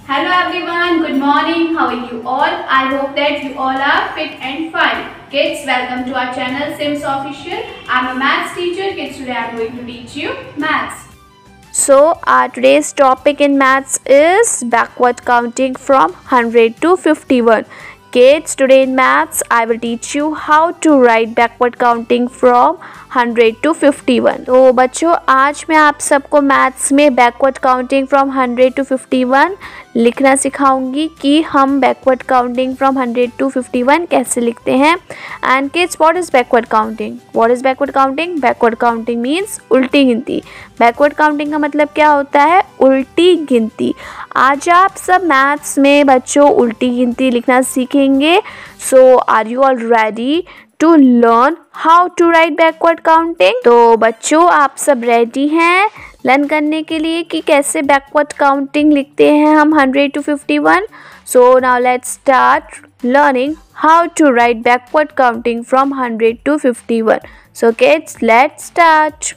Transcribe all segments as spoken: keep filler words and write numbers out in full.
Hello everyone, good morning. How are you all? I hope that you all are fit and fine. Kids, welcome to our channel Sims Official. I'm a maths teacher. Kids, today I'm going to teach you maths. So our today's topic in maths is backward counting from one hundred to fifty-one. Kids, today in maths I will teach you how to write backward counting from one hundred to fifty-one. तो बच्चों आज मैं आप सबको maths में backward counting from one hundred to fifty-one लिखना सिखाऊंगी कि हम backward counting from one hundred to fifty-one कैसे लिखते हैं. And kids, what is backward counting? What is backward counting? Backward counting means उल्टी गिनती. बैकवर्ड काउंटिंग का मतलब क्या होता है? उल्टी गिनती. आज आप सब मैथ्स में बच्चों उल्टी गिनती लिखना सीखेंगे. So are you all ready to learn how to write backward counting? तो बच्चों आप सब रेडी हैं लर्न करने के लिए कि कैसे बैकवर्ड काउंटिंग लिखते हैं हम one hundred to fifty-one. So now let's start learning how to write backward counting from one hundred to fifty-one. So kids, let's start.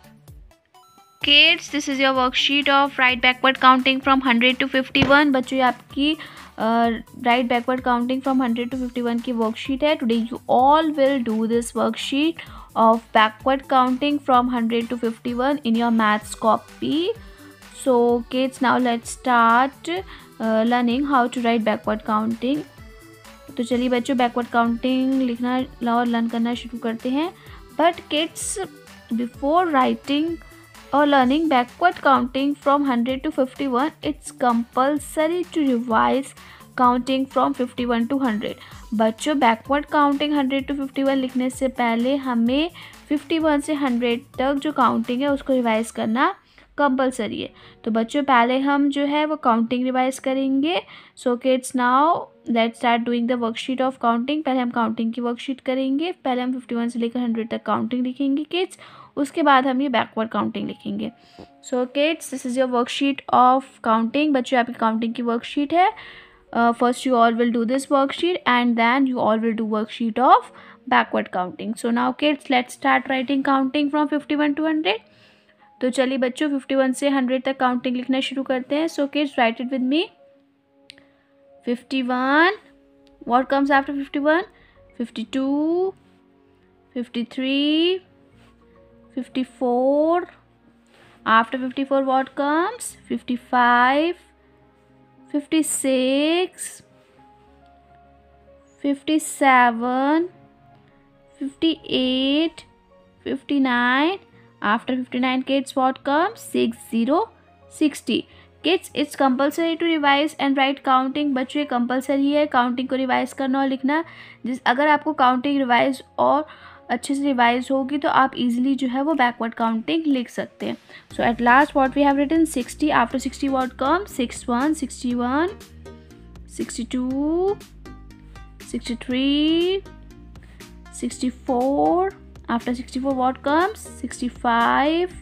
Kids, this is your worksheet of write backward counting from one hundred to fifty-one. बच्चों ये आपकी right backward counting from one hundred to fifty-one की worksheet है. Today you all will do this worksheet of backward counting from one hundred to fifty-one in your maths copy. So kids, now let's start uh, learning how to write backward counting. तो चलिए बच्चों backward counting लिखना और learn करना शुरू करते हैं. But kids, before writing और learning backward counting from one hundred to fifty-one, it's compulsory to revise counting from fifty-one to one hundred. बच्चों backward counting one hundred to fifty-one लिखने से पहले हमें fifty-one से one hundred तक जो counting है उसको रिवाइज करना कंपल्सरी है. तो बच्चों पहले हम जो है वो काउंटिंग रिवाइज करेंगे. So kids, now let's start doing the worksheet of counting. पहले हम काउंटिंग की वर्कशीट करेंगे. पहले हम fifty-one से लेकर one hundred तक काउंटिंग लिखेंगे किड्स. उसके बाद हम ये बैकवर्ड काउंटिंग लिखेंगे. So kids, this is your worksheet of counting. बच्चों आपकी काउंटिंग की वर्कशीट है. First you all will do this worksheet and then you all will do worksheet of backward counting. So now kids, let's start writing counting from fifty-one to one hundred. तो चलिए बच्चों fifty-one से one hundred तक counting लिखना शुरू करते हैं. So kids, write it with me. fifty-one. What comes after fifty-one? fifty-two, fifty-three, fifty-four. After fifty-four, what comes? fifty-five, fifty-six, fifty-seven, fifty-eight, fifty-nine. After fifty-nine, kids, what comes? sixty, sixty. Kids, it's compulsory to revise and write counting. बच्चों ये compulsory है counting को revise करना और लिखना. जिस अगर आपको काउंटिंग रिवाइज और अच्छे से रिवाइज होगी तो आप इजीली जो है वो बैकवर्ड काउंटिंग लिख सकते हैं. So at last what we have written sixty. After sixty what comes? sixty-one, sixty-one, sixty-two, sixty-three, sixty-four. After sixty-four what comes? sixty-five,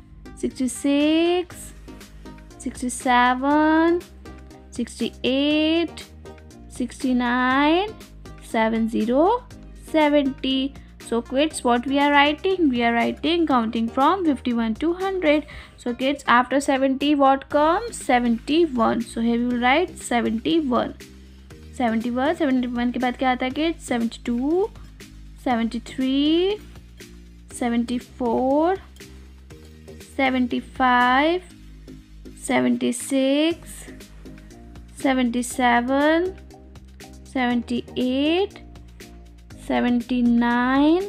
sixty-six, sixty-seven, sixty-eight, sixty-nine, seventy, seventy. So kids, what we are writing? We are writing counting from fifty-one to one hundred. So kids, after seventy what comes? seventy-one. So here we will write seventy-one. seventy-one. seventy-one के बाद क्या आता है kids? seventy-two, seventy-three, seventy-four, seventy-five, seventy-six, seventy-seven, seventy-eight, seventy-nine,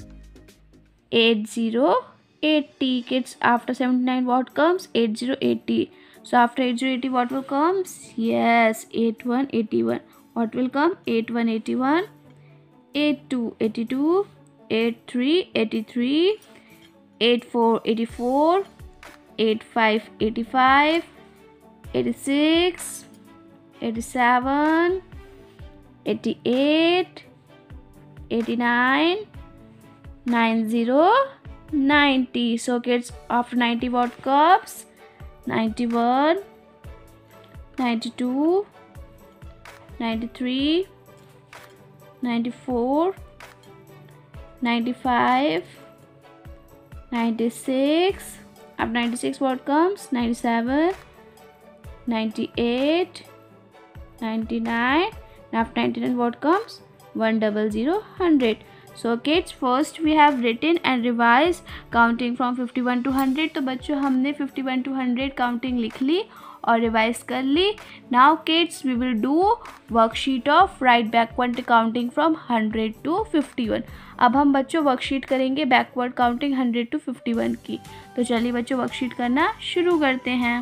eighty, eighty. Kids, after seventy-nine what comes? eighty, eighty. So after eighty, eighty what will come? Yes, eighty-one, eighty-one. What will come? eighty-one, eighty-one, eighty-two, eighty-two, eighty-three, eighty-three, eighty-four, eighty-four, eighty-five, eighty-five, eighty-six, eighty-seven, eighty-eight, eighty-nine, ninety, ninety. So kids, after ninety what comes? ninety-one, ninety-two, ninety-three, ninety-four, ninety-five, ninety-six. After ninety-six what comes? ninety-seven, ninety-eight, ninety-nine. And after ninety-nine, what comes? one hundred, one hundred. So kids, first we have written and revised counting from fifty-one to one hundred. तो बच्चों हमने fifty-one to one hundred counting लिख ली और revise कर ली. Now kids we will do worksheet of write backward counting from one hundred to fifty-one. अब हम बच्चों वर्कशीट करेंगे backward counting one hundred to fifty-one की. तो चलिए बच्चों वर्कशीट करना शुरू करते हैं.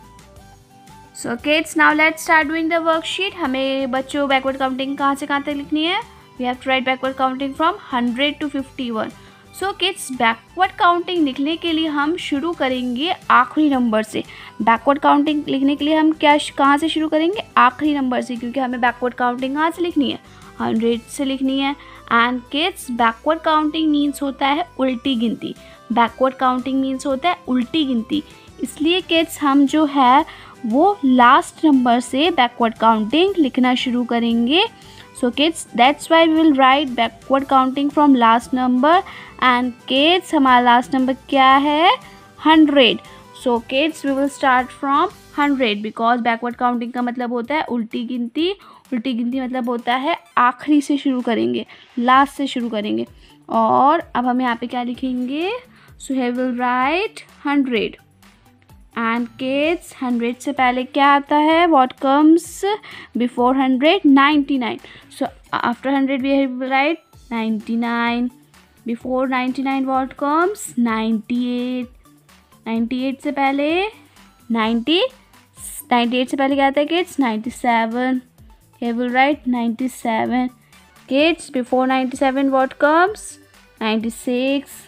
So kids, now let's start doing the worksheet. हमें बच्चों बैकवर्ड काउंटिंग कहाँ से कहाँ तक लिखनी है? We have to write backward counting from one hundred to fifty-one. सो किड्स, बैकवर्ड काउंटिंग लिखने के लिए हम शुरू करेंगे आखिरी नंबर से. बैकवर्ड काउंटिंग लिखने के लिए हम क्या कहाँ से शुरू करेंगे? आखिरी नंबर से, क्योंकि हमें बैकवर्ड काउंटिंग कहाँ से लिखनी है? one hundred से लिखनी है. And kids, backward counting means होता है उल्टी गिनती. बैकवर्ड काउंटिंग मीन्स होता है उल्टी गिनती. इसलिए किड्स हम जो है वो लास्ट नंबर से बैकवर्ड काउंटिंग लिखना शुरू करेंगे. So kids, that's why we will write backward counting from last number. And kids, हमारा last number क्या है? one hundred. So kids, we will start from one hundred because backward counting का मतलब होता है उल्टी गिनती. उल्टी गिनती मतलब होता है आखिरी से शुरू करेंगे, लास्ट से शुरू करेंगे. और अब हम यहाँ पे क्या लिखेंगे? So here we will write one hundred. And kids, hundred से पहले क्या आता है? What comes before hundred? Ninety nine. So after hundred we have write ninety nine. Before ninety nine what comes? Ninety eight. Ninety eight से पहले ninety ninety eight से पहले क्या आता है kids? Ninety seven. We will write ninety seven. Kids, before ninety seven what comes? Ninety six.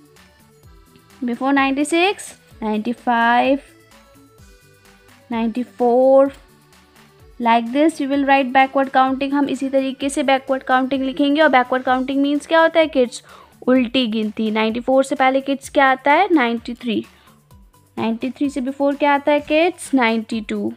Before ninety six ninety-five, ninety-four. Like this we will write backward counting. हम इसी तरीके से backward counting लिखेंगे. और backward counting means क्या होता है kids? उल्टी गिनती. ninety-four से पहले किड्स क्या आता है? ninety-three. ninety-three से before क्या आता है kids? ninety-two.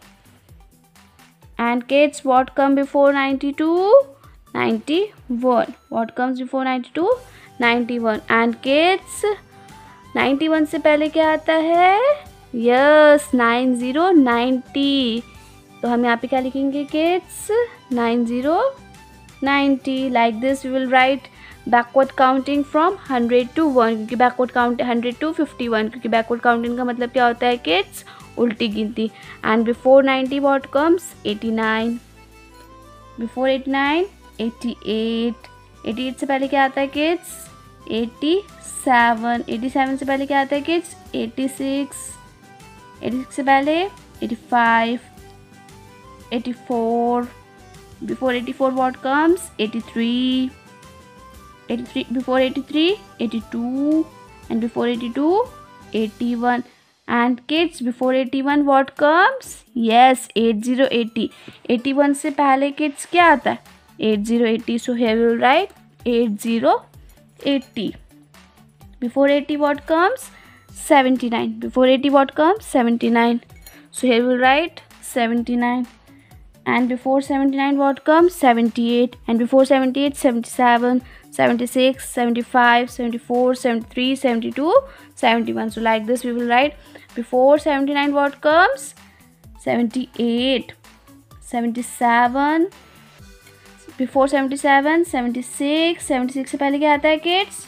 And kids, what come before ninety-two? ninety-one. What comes before ninety-two? ninety-one. And kids, ninety-one से पहले क्या आता है? Yes, ninety, ninety. तो हम यहाँ पे क्या लिखेंगे kids? ninety, ninety. Like this we will write backward counting from one hundred to one, क्योंकि backward count one hundred to fifty-one, क्योंकि backward counting का मतलब क्या होता है किड्स? उल्टी गिनती. And before ninety what comes? eighty-nine. Before eighty-nine, eighty-eight. eighty-eight से पहले क्या आता है किड्स? eighty-seven. eighty-seven से पहले क्या आता है किड्स? eighty-six. eighty-six से पहले eighty-five. eighty-four. Before eighty-four what comes? eighty-three. eighty-three. Before eighty-three, eighty-two. And before eighty-two, eighty-one. And kids, before eighty-one what comes? Yes, eighty, eighty. eighty-one से पहले kids क्या आता है? eighty, eighty. So here we will write eighty, eighty. Before eighty what comes? seventy-nine. Before eighty what comes? seventy-nine. So here we will write seventy-nine. And before seventy-nine what comes? seventy-eight. And before seventy-eight, seventy-seven, seventy-six, seventy-five, seventy-four, seventy-three, seventy-two, seventy-one. So like this we will write before seventy-nine what comes? seventy-eight, seventy-seven. Before seventy-seven, seventy-six. seventy-six से पहले क्या आता है kids?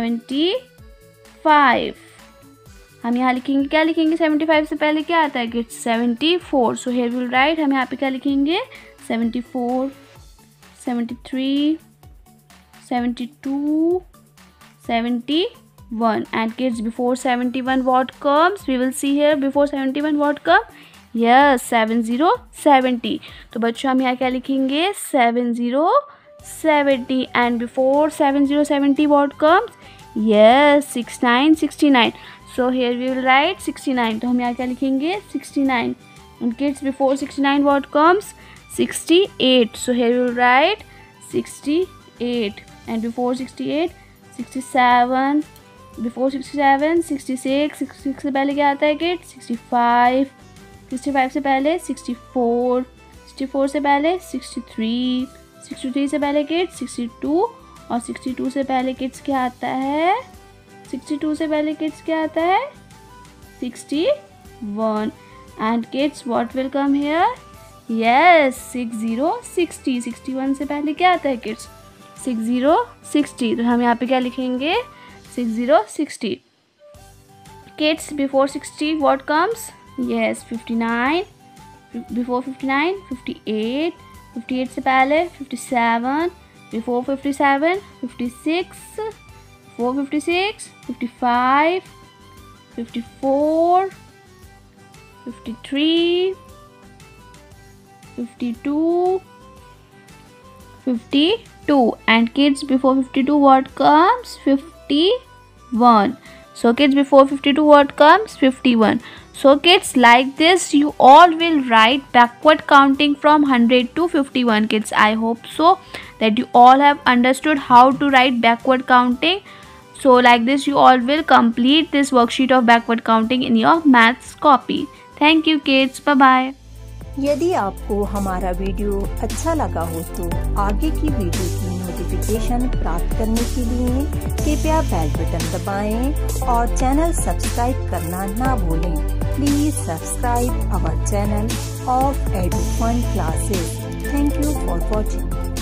seventy-five. हम यहाँ लिखेंगे, क्या लिखेंगे? seventy-five से पहले क्या आता है kids? seventy-four. So here we will write, हम यहाँ पे क्या लिखेंगे? seventy-four, seventy-three, seventy-two, seventy-one. And kids, before seventy-one what comes? We will see here. Before seventy-one what comes? Yes, seventy, seventy. तो बच्चों हम यहाँ क्या लिखेंगे? seventy, seventy. And before seventy, seventy what comes? Yes, sixty-nine, sixty-nine. So here we will write sixty-nine. तो हम यहाँ क्या लिखेंगे? sixty-nine. And kids, before sixty-nine what comes? sixty-eight. So here we will write sixty-eight. And before sixty-eight, sixty-seven. Before sixty-seven, sixty-six. sixty-six से पहले क्या आता है kids? sixty-five. sixty-five से पहले sixty-four. sixty-four से पहले sixty-three. sixty-three से पहले kids sixty-two. और sixty-two से पहले किड्स क्या आता है? sixty-two से पहले किड्स क्या आता है? sixty-one. and kids what will come here? Yes, six zero sixty. sixty-one से पहले क्या आता है kids? six zero sixty. तो हम यहाँ पे क्या लिखेंगे? six zero sixty. Kids, before sixty what comes? Yes, fifty-nine. Before fifty-nine, fifty-eight. fifty-eight से पहले fifty-seven. Before fifty-seven, fifty-six. Before fifty-six, fifty-five. fifty-four. fifty-three. fifty-two. fifty-two. And kids, before fifty-two what comes? fifty-one. So kids, before fifty-two what comes? fifty-one. So kids, like this you all will write backward counting from one hundred to fifty-one. Kids, I hope so that you all have understood how to write backward counting. So like this you all will complete this worksheet of backward counting in your maths copy. Thank you kids. Bye bye. यदि आपको हमारा video अच्छा लगा हो तो आगे की video की नोटिफिकेशन प्राप्त करने के लिए कृपया बेल बटन दबाएं और चैनल सब्सक्राइब करना ना भूलें। Please subscribe our channel of Edu Fun Classes. Thank you for watching.